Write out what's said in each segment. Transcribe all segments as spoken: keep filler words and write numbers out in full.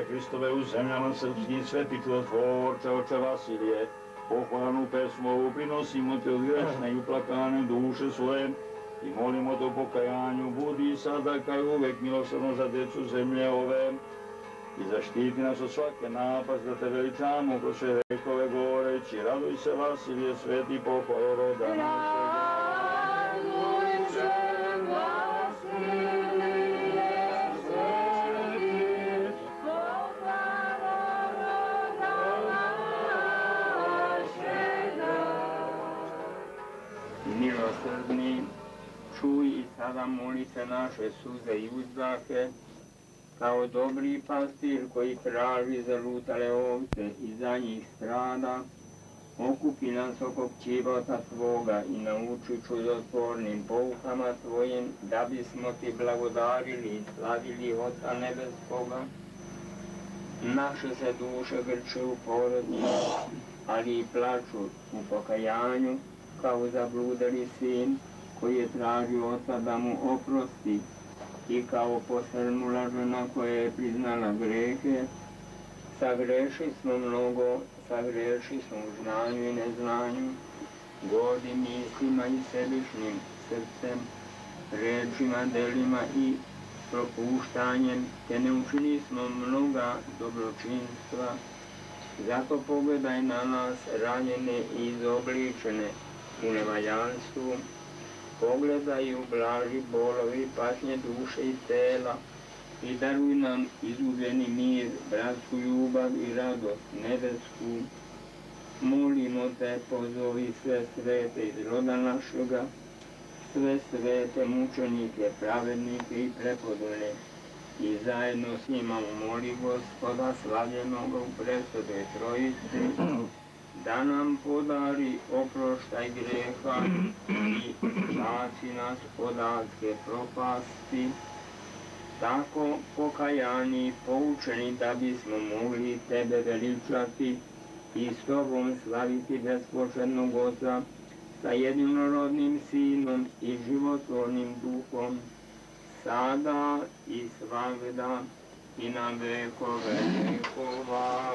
Hristove u zemljama srpskih, sveti čudotvorče, oče Vasilije, pohvalnu pesmu ovu prinosimo te od grešne i uplakane duše svoje i molimo te u pokajanju, budi sada kao uvek milosrdno za decu zemlje ove i zaštiti nas od svake napast da te veličamo kroz sve vekove govoreći, raduj se Vasilije, sveti pohvalo roda našega. Milosrdni, čuj i sada molite naše suze i uzdahe, kao dobri pastir koji traži zalutale ovce i za njih strada, okupi nas oko pčivota Tvoga i nauči čudotvornim poukama Tvojim, da bismo Ti blagodarili i slavili Oca Nebeskoga. Naše se duše grče u porodnji, ali i plaču u pokajanju, kao zabludeli sin koji je tražio Oca da mu oprosti i kao posrnula žena koja je priznala grehe. Sagreši smo mnogo, sagreši smo u znanju i neznanju, gordim mislima i sebičnim srcem, rečima, delima i propuštanjem, te ne učini smo mnoga dobročinstva. Zato pogledaj na nas ranjene i izobličene u nevaljanstvu, pogledaj i ublaži bolovi patnje duše i tela i daruj nam izgubljeni mir, bratsku ljubav i radost nebesku. Molimo te, pozovi sve svete iz roda našega, sve svete mučenike, pravednike i prepodobne i zajedno s njima moli Gospoda slavljenog u presvetoj Trojici, da nam podari oproštaj greha i spaси nas od adske propasti, tako pokajani, poučeni da bismo mogli Tebe veličati i s Tobom slaviti bespočetnog Oca sa jedinorodnim Sinom i životvornim Duhom, sada i svagda i na vekove vekova.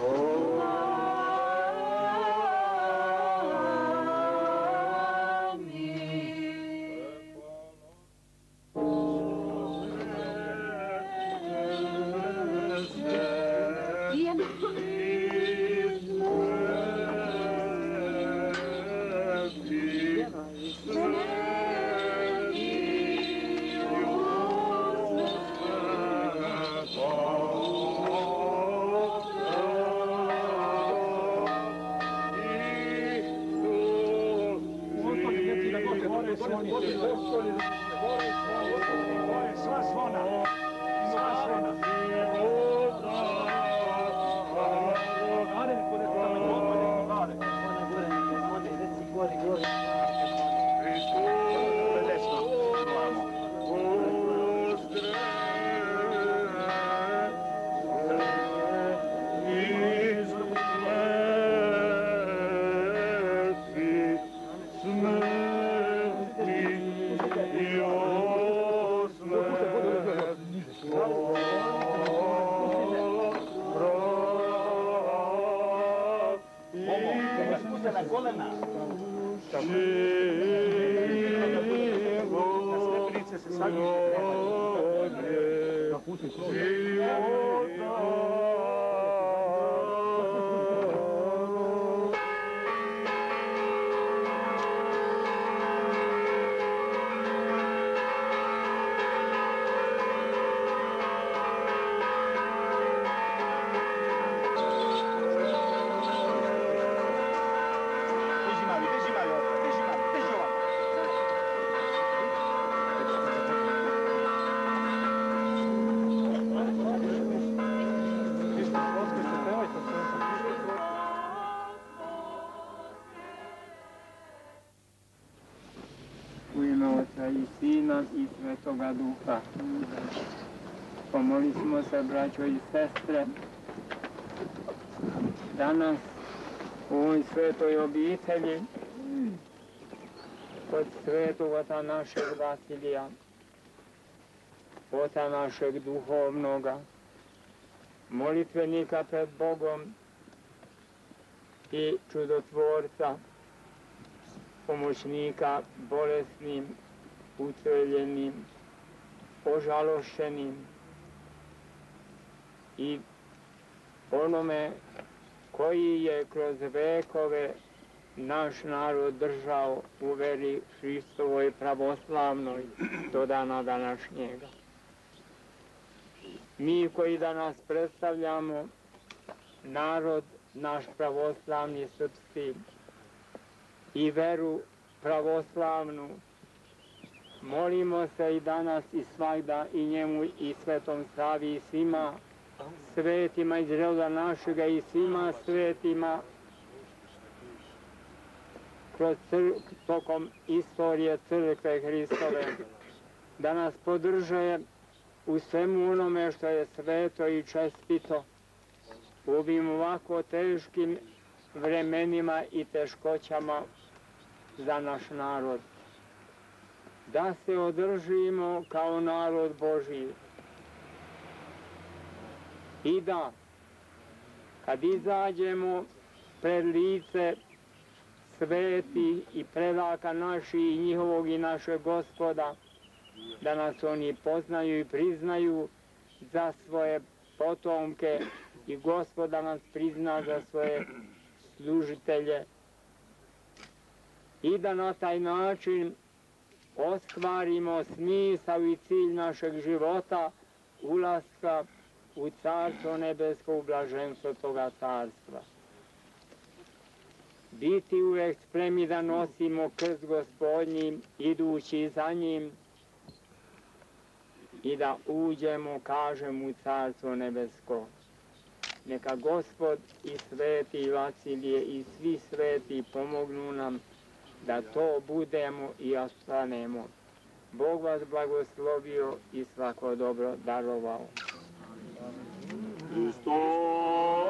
I Svetoga Duha. Pomolimo se, braćo i sestre, danas u ovoj svetoj obitelji kod svetog Oca našeg Vasilija, Oca našeg duhovnoga, molitvenika pred Bogom i čudotvorca, pomoćnika bolesnim, ucreljenim, ožalošćenim i onome koji je kroz vekove naš narod držao u veri Hristovoj pravoslavnoj do dana današnjega. Mi koji danas predstavljamo narod naš pravoslavni srpski i veru pravoslavnu, molimo se i danas i svagda i njemu i Svetom Savi i svima svetima iz roda našega i svima svetima kroz tokom istorije Crkve Hristove, da nas podrže u svemu onome što je sveto i čestito u ovim ovako teškim vremenima i teškoćama za naš narod. Da se održimo kao narod Božiji i da kad izađemo pred lice sveti i predaka naši i njihovog i našeg Gospoda, da nas oni poznaju i priznaju za svoje potomke i Gospoda nas prizna za svoje služitelje i da na taj način ostvarimo smisao i cilj našeg života, ulaska u Carstvo nebesko, u blaženstvo toga carstva. Biti uvek spremni da nosimo krst Gospodnji, idući za njim i da uđemo, kažem, u Carstvo nebesko. Neka Gospod i sveti Vasilije i svi sveti pomognu nam da to budemo i ostanemo. Bog vas blagoslovio i svako dobro darovao. Hristos!